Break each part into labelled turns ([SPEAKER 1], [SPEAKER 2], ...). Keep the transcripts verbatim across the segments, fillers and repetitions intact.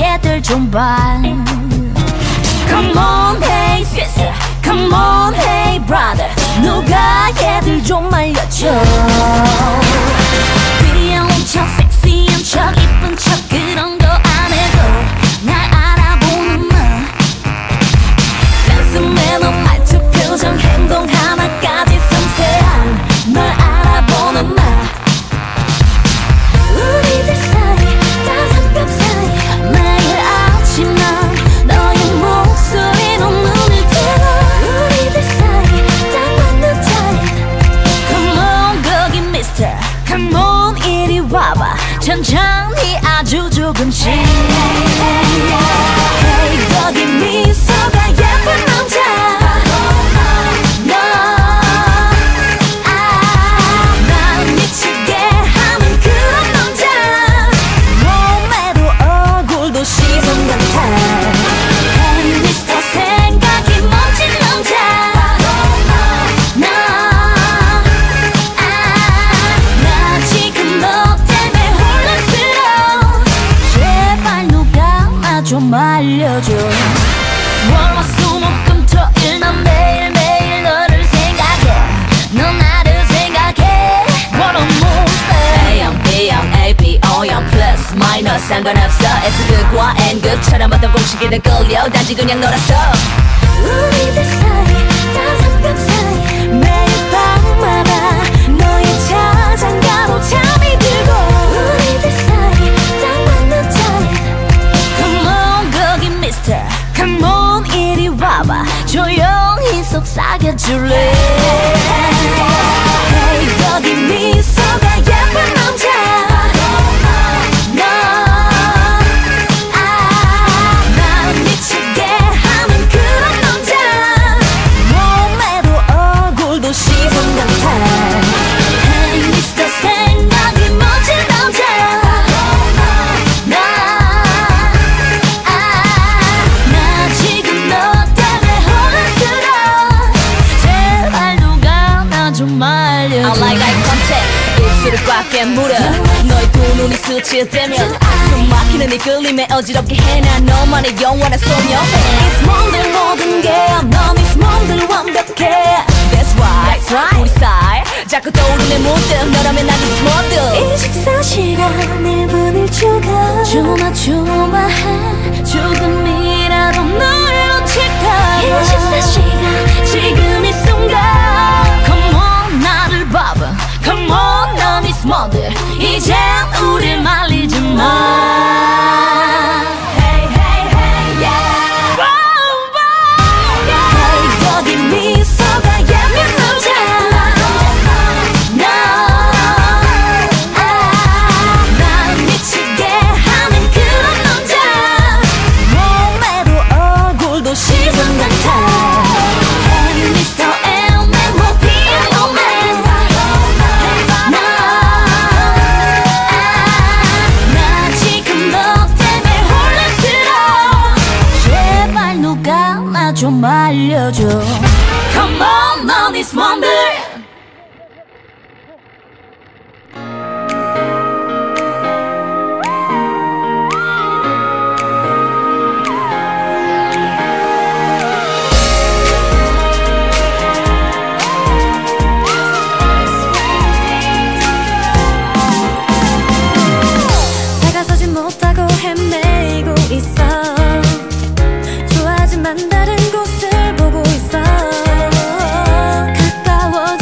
[SPEAKER 1] 얘들 좀 봐. Come on hey sister, come on hey brother, 누가 얘들 좀 말려줘. 귀여운 척 섹시한 척 이쁜 척 그런 거 안 해도 날 알아보는 나. 센스 매너 말투 표정 행동 하나까지 섬세한 널 알아보는 나. 우리들 사이 단 한 뼘 사이 매일 아침 난 너의 목소리로 눈을 뜨고 우리들 사이 딱 맞는 타입. Come on 거기 mister, come on 이리 와봐. 천천히 아주 조금씩. Hey 거기 미소가 예쁜 남자 너 아, 난 미치게 하는 그런 남자. 몸매도 얼굴도 시선 같아. Hey mister 생각이 멋진 남자 너 아, 나 지금 너 때문에 혼란스러워. 제발 누가 나 좀 알려줘. 월화수목금토일 난 매일매일 너를 생각해. 넌 나를 생각해. What a monster. A형 B형 A B O형 플러스 마이너스 상관없어. S극과 N극처럼 어떤 공식에도 끌려 단지 그냥 놀았어. 우리들 사이 단 한 뼘 사이 매일 밤마다 너의 자장가로 잠이 들고 우리들 사이 딱 맞는 타입. Come on 거기 mister, come on 이리 와봐. 조용히 속삭여줄래. Hey 거기 미소가 예쁜 남자 너 아, 난 미치게 하는 그런 남자. 몸매도 얼굴도 시선 같아. Hey mister 생각이 멋진 남자 나 아, 나 지금 너 때문에 혼란스러워. 제발 누가 나 좀 알려줘. I like eye contact 입술을 꽉 깨물어. 너의 두 눈이 스치되면 숨 막히는 이 끌림에 어지럽게 해. 난 너만의 영원한 소녀. It's 몸들 모든 게 넌 It's 몸들 완벽해. That's right, That's right. 우리 사이 자꾸 떠오르네 문득 너라면 난 It's 몸들. 이십사 시간 일 분을 주가 조마조마해. 조금이라도 널 놓칠까. 이십사 시간 지금 이 순간. Come on 나를 봐봐. Come on 넌 It's 몸들. 이젠 우릴 말리지 마. Hey hey hey yeah. Wow, wow, yeah. Hey 거기 미소가 예쁜 남자 너 아, 난 미치게 하는 그런 남자. 몸매도 얼굴도 시선 같아. Hey mister M M O P M O man 너 나 지금 너 때문에 혼란스러워. 제발 누가 나 좀 알려줘. Come on 넌 It's 몸들.
[SPEAKER 2] 다가서지 못하고 헤매고 있어. 좋아하지만 다른 곳을 보고 있어. 가까워져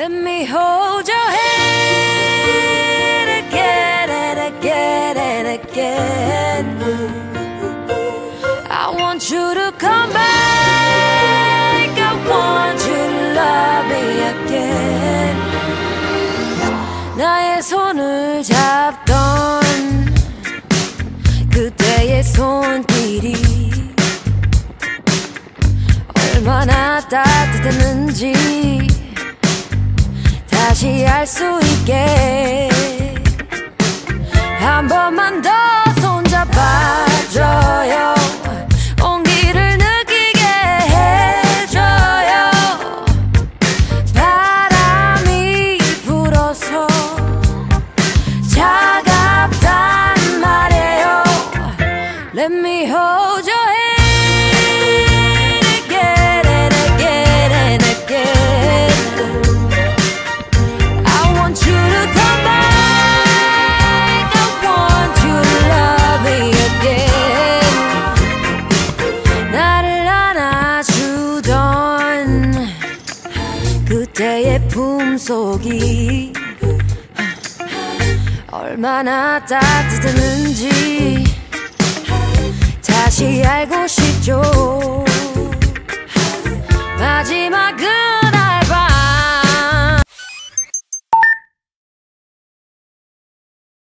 [SPEAKER 2] Let me hold your hand again and again and again. I want you to come back. I want you to love me again. 나의 손을 잡던 그때의 손길이 얼마나 따뜻했는지 다시 알 수 있게 한 번만 더 손잡아줘요. 온기를 느끼게 해줘요. 바람이 불어서 차갑단 말이에요. Let me hold your hand. 그때의 품속이 얼마나 따뜻했는지 다시 알고 싶죠. 마지막은